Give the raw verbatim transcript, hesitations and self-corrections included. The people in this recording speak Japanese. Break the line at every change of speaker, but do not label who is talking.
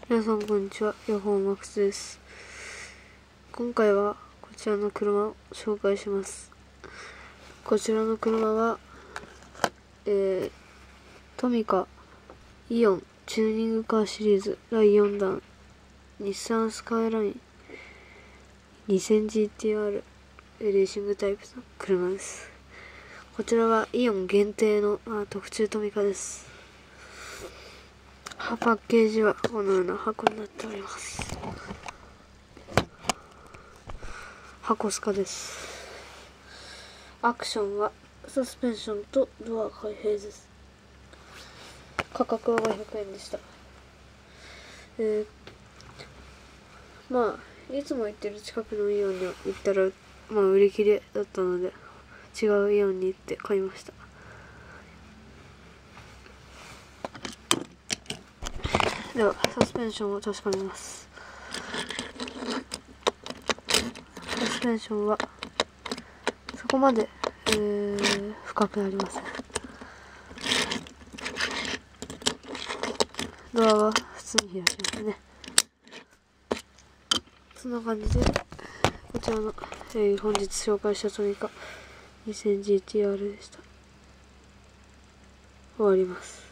皆さんこんにちは、ヤホーマックスです。今回はこちらの車を紹介します。こちらの車は、えー、トミカイオンチューニングカーシリーズだいよんだん日産スカイライン にせんジーティーアール レーシングタイプの車です。こちらはイオン限定のあ特注トミカです。パッケージはこのような箱になっております。箱スカです。アクションはサスペンションとドア開閉です。価格はごひゃくえんでした。えー、まあいつも行ってる近くのイオンに行ったらまあ売り切れだったので違うイオンに行って買いました。ではサスペンションを確かめます。サスペンションはそこまで、えー、深くなりません。ドアは普通に開きますね。そんな感じでこちらの、えー、本日紹介したトミカ にせんジーティーアール でした。終わります。